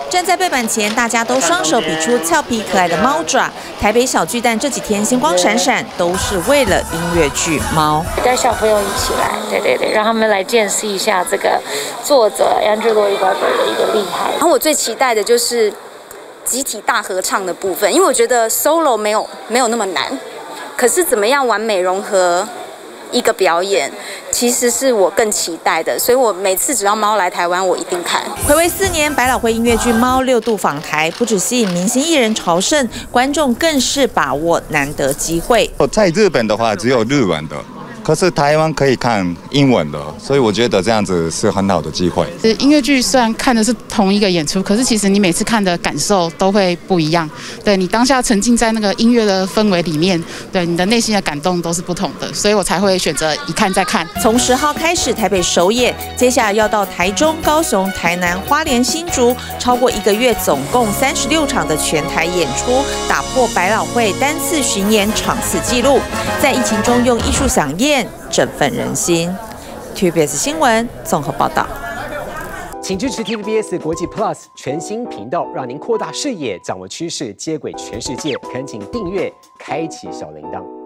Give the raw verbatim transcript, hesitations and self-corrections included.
站在背板前，大家都双手比出俏皮可爱的猫爪。台北小巨蛋这几天星光闪闪，都是为了音乐剧《猫》。 带小朋友一起来，对对对，让他们来见识一下这个作者 Angelo Ibarra 的一个厉害。 然后我最期待的就是集体大合唱的部分，因为我觉得 solo 没有没有那么难，可是怎么样完美融合一个表演，其实是我更期待的，所以我每次只要猫来台湾，我一定看。 睽违四年，百老汇音乐剧《猫》六度访台，不只吸引明星艺人朝圣，观众更是把握难得机会。 在日本的话，只有日文的。可是台湾可以看英文的，所以我觉得这样子是很好的机会。 音乐剧虽然看的是同一个演出，可是其实你每次看的感受都会不一样。对你当下沉浸在那个音乐的氛围里面，对你的内心的感动都是不同的，所以我才会选择一看再看。 从十号开始台北首演，接下来要到台中、高雄、台南、花莲、新竹，超过一个月，总共三十六场的全台演出，打破百老汇单次巡演场次纪录。在疫情中用艺术飨宴，振奋人心。T V B S 新闻综合报道。 请支持 T V B S 国际 Plus 全新频道，让您扩大视野，掌握趋势，接轨全世界。恳请订阅，开启小铃铛。